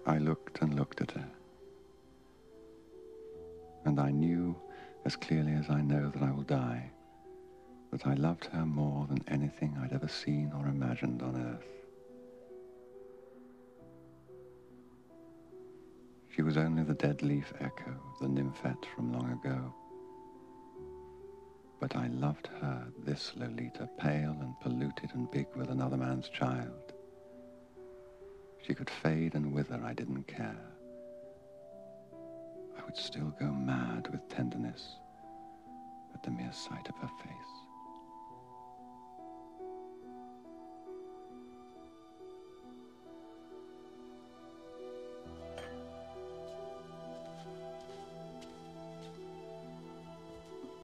I looked and looked at her, and I knew as clearly as I know that I will die, that I loved her more than anything I'd ever seen or imagined on earth. She was only the dead leaf echo of the nymphette from long ago. But I loved her, this Lolita, pale and polluted and big with another man's child. She could fade and wither, I didn't care. I would still go mad with tenderness at the mere sight of her